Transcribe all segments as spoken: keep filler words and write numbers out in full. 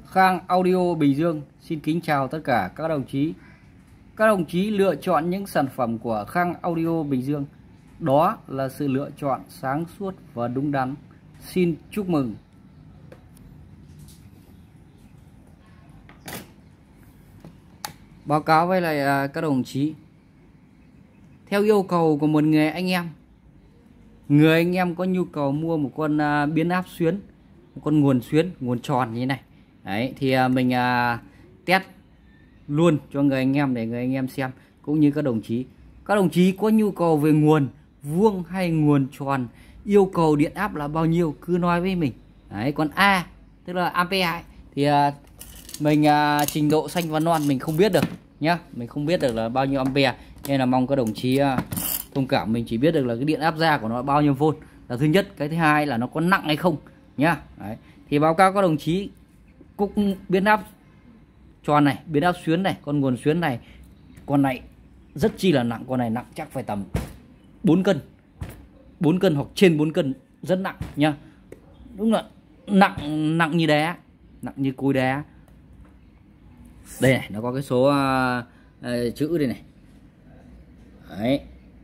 Khang Audio Bình Dương xin kính chào tất cả các đồng chí. Các đồng chí lựa chọn những sản phẩm của Khang Audio Bình Dương, đó là sự lựa chọn sáng suốt và đúng đắn. Xin chúc mừng. Báo cáo với lại các đồng chí, theo yêu cầu của một người anh em, người anh em có nhu cầu mua một con biến áp xuyến, một con nguồn xuyến, nguồn tròn như thế này. Đấy, thì mình test luôn cho người anh em để người anh em xem, cũng như các đồng chí. Các đồng chí có nhu cầu về nguồn vuông hay nguồn tròn, yêu cầu điện áp là bao nhiêu cứ nói với mình. Đấy, còn A tức là ampere thì mình trình độ xanh và non mình không biết được nhá, mình không biết được là bao nhiêu ampere, nên là mong các đồng chí thông cảm. Mình chỉ biết được là cái điện áp ra của nó bao nhiêu vôn là thứ nhất, cái thứ hai là nó có nặng hay không nhá. Đấy, thì báo cáo các đồng chí, cục biến áp tròn này, biến áp xuyến này, con nguồn xuyến này, con này rất chi là nặng, con này nặng chắc phải tầm bốn cân, bốn cân hoặc trên bốn cân, rất nặng nhá. Đúng là nặng, nặng như đá, nặng như cối đá. Đây này, nó có cái số uh, uh, chữ đây này. Đấy.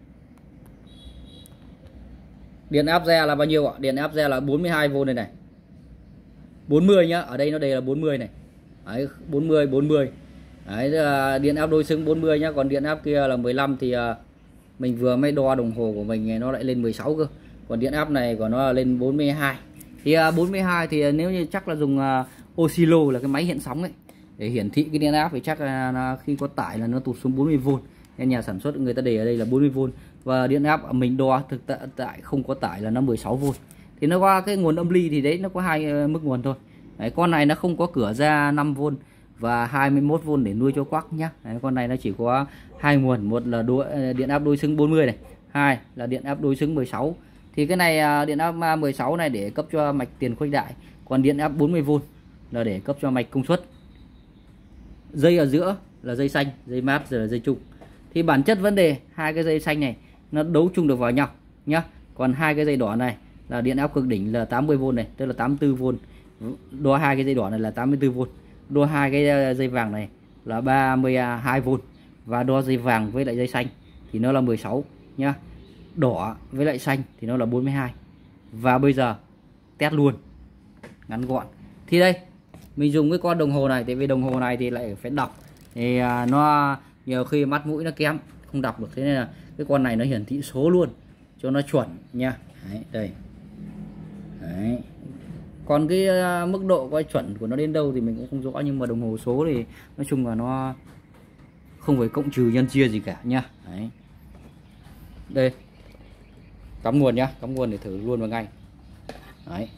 Điện áp ra là bao nhiêu ạ? Điện áp ra là bốn mươi hai vôn đây này. bốn mươi nhá, ở đây nó đề là bốn mươi này. Đấy, bốn mươi bốn mươi. Đấy, điện áp đối xứng bốn mươi nhá, còn điện áp kia là mười lăm thì uh, mình vừa mới đo đồng hồ của mình nó lại lên mười sáu cơ. Còn điện áp này của nó là lên bốn mươi hai. Thì uh, bốn mươi hai thì nếu như chắc là dùng uh, oscillo là cái máy hiện sóng ấy để hiển thị cái điện áp, thì chắc là, là khi có tải là nó tụt xuống bốn mươi vôn. Nên nhà sản xuất người ta để ở đây là bốn mươi vôn, và điện áp mình đo thực tại không có tải là nó mười sáu vôn. Thì nó qua cái nguồn âm ly thì đấy nó có hai uh, mức nguồn thôi. Đấy, con này nó không có cửa ra năm vôn và hai mươi mốt vôn để nuôi cho quắc nhá. Đấy, con này nó chỉ có hai nguồn, một là đối, điện áp đối xứng bốn mươi này, hai là điện áp đối xứng mười sáu. Thì cái này điện áp mười sáu này để cấp cho mạch tiền khuếch đại, còn điện áp bốn mươi vôn là để cấp cho mạch công suất. Dây ở giữa là dây xanh, dây mát rồi là dây trung. Thì bản chất vấn đề hai cái dây xanh này nó đấu chung được vào nhau nhá. Còn hai cái dây đỏ này là điện áp cực đỉnh là tám mươi vôn này, tức là tám mươi tư vôn. Đo hai cái dây đỏ này là tám mươi tư vôn. Đo hai cái dây vàng này là ba mươi hai vôn, và đo dây vàng với lại dây xanh thì nó là mười sáu nhá. Đỏ với lại xanh thì nó là bốn mươi hai. Và bây giờ test luôn ngắn gọn. Thì đây mình dùng cái con đồng hồ này, tại vì đồng hồ này thì lại phải đọc, thì nó nhiều khi mắt mũi nó kém không đọc được, thế nên là cái con này nó hiển thị số luôn cho nó chuẩn nha. Đấy, đây. Đấy. Còn cái uh, mức độ coi chuẩn của nó đến đâu thì mình cũng không rõ, nhưng mà đồng hồ số thì nói chung là nó không phải cộng trừ nhân chia gì cả nha. Đấy. Đây, cắm nguồn nhá, cắm nguồn để thử luôn vào ngay. Đấy.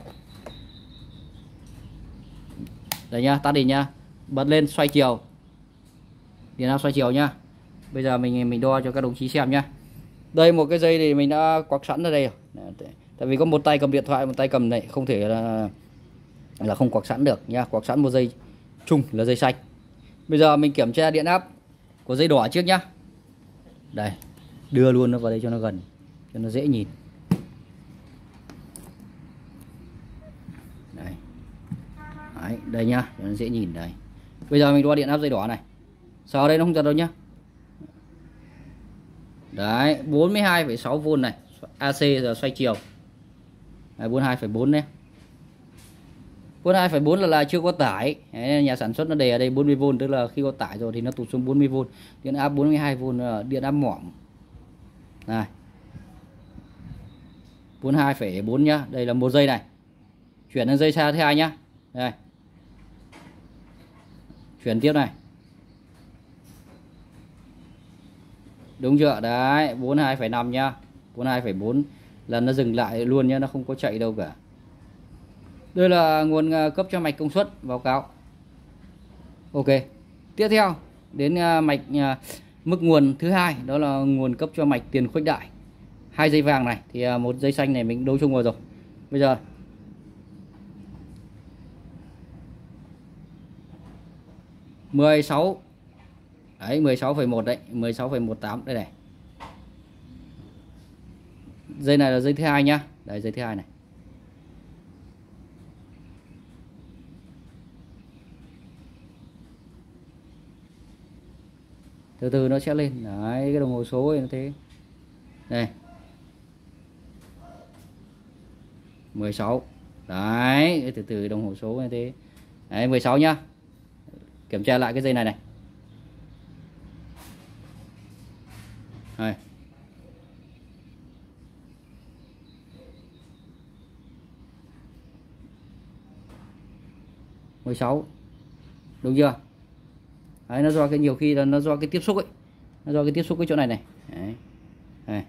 Đây nhá, tắt đi nhá, bật lên xoay chiều, điện áp xoay chiều nhá. Bây giờ mình mình đo cho các đồng chí xem nhá. Đây một cái dây thì mình đã quắc sẵn ở đây rồi. Tại vì có một tay cầm điện thoại, một tay cầm này, không thể là là không quắc sẵn được nha. Quắc sẵn một dây chung là dây xanh. Bây giờ mình kiểm tra điện áp của dây đỏ trước nhá. Đây, đưa luôn nó vào đây cho nó gần, cho nó dễ nhìn. Đây. Đấy, đây nhá, cho nó dễ nhìn đây. Bây giờ mình đo điện áp dây đỏ này. Sau đây nó không giật đâu nhá. Đấy, bốn mươi hai phẩy sáu vôn này, a xê giờ xoay chiều. Đấy, bốn mươi hai phẩy bốn nhé. bốn mươi hai phẩy bốn là, là chưa có tải. Đấy, nhà sản xuất nó đề ở đây bốn mươi vôn, tức là khi có tải rồi thì nó tụt xuống bốn mươi vôn. Điện áp bốn mươi hai vôn là điện áp mỏng. Này. bốn mươi hai phẩy bốn nhá, đây là một dây này. Chuyển sang dây xa thứ hai nhá. Đây. Chuyển tiếp này. Đúng chưa? Đấy, bốn mươi hai phẩy năm nhá. bốn mươi hai phẩy bốn là nó dừng lại luôn nhá, nó không có chạy đâu cả. Đây là nguồn cấp cho mạch công suất, báo cáo. Ok. Tiếp theo đến mạch mức nguồn thứ hai, đó là nguồn cấp cho mạch tiền khuếch đại. Hai dây vàng này thì một dây xanh này mình đấu chung vào rồi. Bây giờ mười sáu. Đấy, mười sáu phẩy một đấy, mười sáu phẩy mười tám đây này. Dây này là dây thứ hai nhá. Đây, dây thứ hai này. Từ từ nó sẽ lên. Đấy, cái đồng hồ số ấy nó thế. Đây. mười sáu. Đấy, từ từ đồng hồ số như thế. Đấy, mười sáu nhá. Kiểm tra lại cái dây này này. Đây. mười sáu. Đúng chưa? Đấy, nó do cái nhiều khi là nó do cái tiếp xúc ấy. Nó do cái tiếp xúc cái chỗ này này. Đấy. Đây.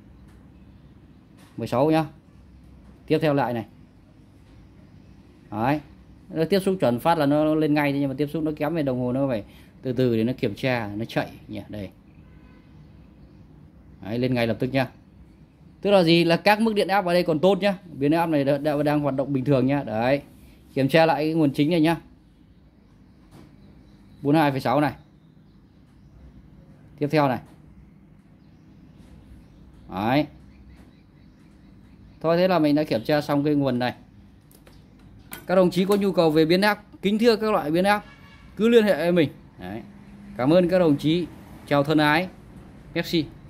mười sáu nhá. Tiếp theo lại này. Đấy. Nó tiếp xúc chuẩn phát là nó lên ngay, nhưng mà tiếp xúc nó kém về đồng hồ nó phải từ từ để nó kiểm tra, nó chạy nhỉ. Đây. Đấy, lên ngay lập tức nhá. Tức là gì? Là các mức điện áp ở đây còn tốt nhá. Biến áp này đã, đang hoạt động bình thường nhá. Đấy. Kiểm tra lại cái nguồn chính này nhá. bốn mươi hai phẩy sáu này. Tiếp theo này. Đấy. Thôi thế là mình đã kiểm tra xong cái nguồn này. Các đồng chí có nhu cầu về biến áp, kính thưa các loại biến áp, cứ liên hệ với mình. Đấy. Cảm ơn các đồng chí. Chào thân ái. Merci.